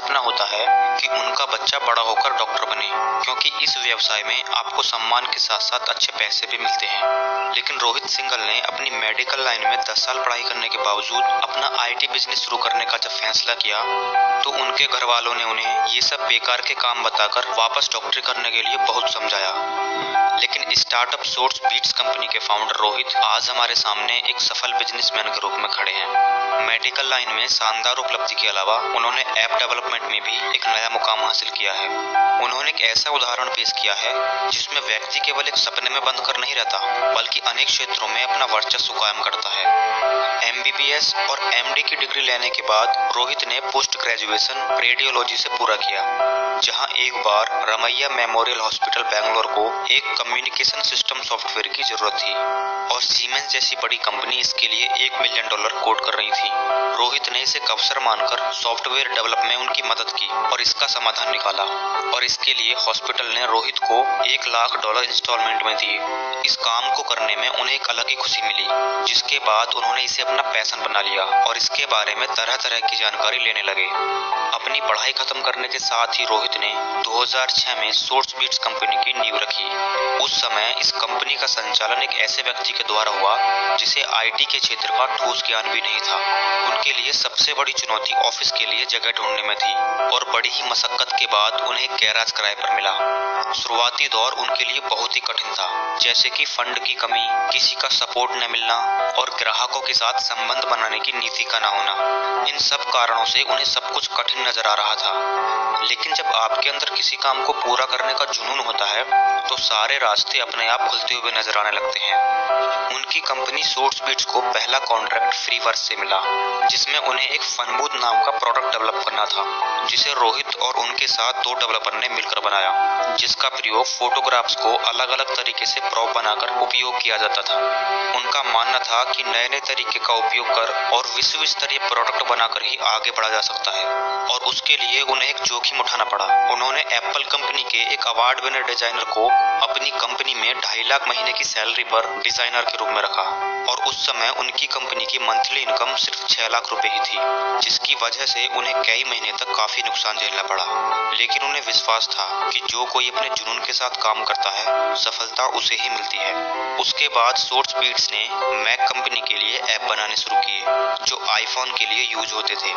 सपना होता है कि उनका बच्चा बड़ा होकर डॉक्टर बने, क्योंकि इस व्यवसाय में आपको सम्मान के साथ साथ अच्छे पैसे भी मिलते हैं। लेकिन रोहित सिंघल ने अपनी मेडिकल लाइन में 10 साल पढ़ाई करने के बावजूद अपना आईटी बिजनेस शुरू करने का जब फैसला किया तो उनके घर वालों ने उन्हें ये सब बेकार के काम बताकर वापस डॉक्टरी करने के लिए बहुत समझाया। लेकिन स्टार्टअप सोर्स बीट्स कंपनी के फाउंडर रोहित आज हमारे सामने एक सफल बिजनेसमैन के रूप में खड़े हैं। मेडिकल लाइन में शानदार उपलब्धि के अलावा उन्होंने ऐप डेवलपमेंट में भी एक नया मुकाम हासिल किया है। उन्होंने एक ऐसा उदाहरण पेश किया है जिसमें व्यक्ति केवल एक सपने में बंद कर नहीं रहता, बल्कि अनेक क्षेत्रों में अपना वर्चस्व कायम करता है। एमबीबीएस और एमडी की डिग्री लेने के बाद रोहित ने पोस्ट ग्रेजुएशन रेडियोलॉजी से पूरा किया, जहां एक बार रमैया मेमोरियल हॉस्पिटल बेंगलोर को एक कम्युनिकेशन सिस्टम सॉफ्टवेयर की जरूरत थी और सीमेंस जैसी बड़ी कंपनी इसके लिए $1 मिलियन कोट कर रही थी। रोहित ने इसे एक अवसर मानकर सॉफ्टवेयर डेवलप में उनकी मदद की और इसका समाधान निकाला, और इसके लिए हॉस्पिटल ने रोहित को $1 लाख इंस्टॉलमेंट में दिए। इस काम को करने में उन्हें एक अलग ही खुशी मिली, जिसके बाद उन्होंने इसे अपना पैशन बना लिया और इसके बारे में तरह तरह की जानकारी लेने लगे। अपनी पढ़ाई खत्म करने के साथ ही रोहित ने 2006 में सोर्स बीट्स कंपनी की नींव रखी। उस समय इस कंपनी का संचालन एक ऐसे व्यक्ति के द्वारा हुआ जिसे आईटी के क्षेत्र का ठोस ज्ञान भी नहीं था। उनके लिए सबसे बड़ी चुनौती ऑफिस के लिए जगह ढूंढने में थी और बड़ी ही मशक्कत के बाद उन्हें एक गैराज किराए पर मिला। शुरुआती दौर उनके लिए बहुत ही कठिन था, जैसे कि फंड की कमी, किसी का सपोर्ट न मिलना और ग्राहकों के साथ संबंध बनाने की नीति का न होना। इन सब कारणों से उन्हें सब कुछ कठिन नजर आ रहा था। लेकिन जब आपके अंदर किसी काम को पूरा करने का जुनून होता है तो सारे रास्ते अपने आप खुलते हुए नजर आने लगते हैं। उनकी कंपनी सोर्स बीट्स को पहला कॉन्ट्रैक्ट फ्रीवर्स से मिला, जिसमें उन्हें एक फनबूथ नाम का प्रोडक्ट डेवलप करना था, जिसे रोहित और उनके साथ 2 डेवलपर ने मिलकर बनाया, जिसका प्रयोग फोटोग्राफ्स को अलग अलग तरीके से प्रॉप बनाकर उपयोग किया जाता था। उनका मानना था कि नए नए तरीके का उपयोग कर और विश्व स्तरीय प्रोडक्ट बनाकर ही आगे बढ़ा जा सकता है, और उसके लिए उन्हें एक जोखिम उठाना पड़ा। उन्होंने एप्पल कंपनी के एक अवार्ड विनर डिजाइनर को अपनी कंपनी में 2.5 लाख महीने की सैलरी पर डिजाइनर के रूप में रखा, और उस समय उनकी कंपनी की मंथली इनकम सिर्फ 6 लाख रुपए ही थी, जिसकी वजह से उन्हें कई महीने तक काफी नुकसान झेलना पड़ा। लेकिन उन्हें विश्वास था कि जो कोई अपने जुनून के साथ काम करता है, सफलता उसे ही मिलती है। उसके बाद सोर्स बीट्स ने मैक कंपनी के लिए ऐप बनाने शुरू किए, जो आईफोन के लिए यूज होते थे।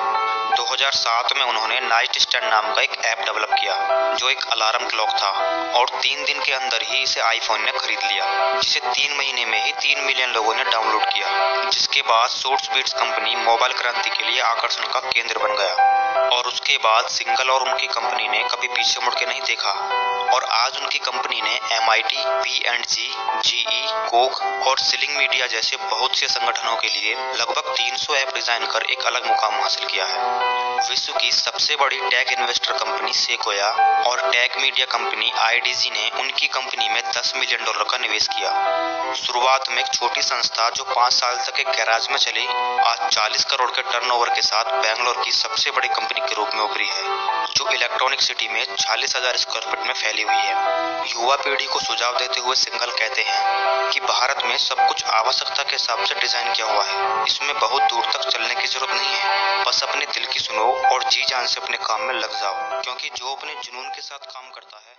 2007 में उन्होंने नाइट स्टैंड नाम का एक ऐप डेवलप किया, जो एक अलार्म क्लॉक था, और 3 दिन के अंदर ही इसे आईफोन ने खरीद लिया, जिसे 3 महीने में ही 3 मिलियन लोगों ने डाउनलोड किया। जिसके बाद सोर्स बीट्स कंपनी मोबाइल क्रांति के लिए आकर्षण का केंद्र बन गया, और उसके बाद सिंघल और उनकी कंपनी ने कभी पीछे मुड़ के नहीं देखा, और आज उनकी कंपनी ने MIT, P&G, GE, कोक और सिलिंग मीडिया जैसे बहुत से संगठनों के लिए लगभग 300 ऐप डिजाइन कर एक अलग मुकाम हासिल किया है। विश्व की सबसे बड़ी टेक इन्वेस्टर कंपनी सेक्वोया और टेक मीडिया कंपनी IDG ने उनकी कंपनी में $10 मिलियन का निवेश किया। शुरुआत में एक छोटी संस्था जो 5 साल तक एक गैराज में चली, आज 40 करोड़ के टर्नओवर के साथ बेंगलोर की सबसे बड़ी कंपनी के रूप में उभरी है, जो इलेक्ट्रॉनिक सिटी में 40,000 स्क्वायर फीट में फैली हुई है। युवा पीढ़ी को सुझाव देते हुए सिंघल कहते हैं कि भारत में सब कुछ आवश्यकता के हिसाब से डिजाइन किया हुआ है, इसमें बहुत दूर तक चलने की जरूरत नहीं है। बस अपने दिल की सुनो और जी जान से अपने काम में लग जाओ, क्योंकि जो अपने जुनून के साथ काम करता है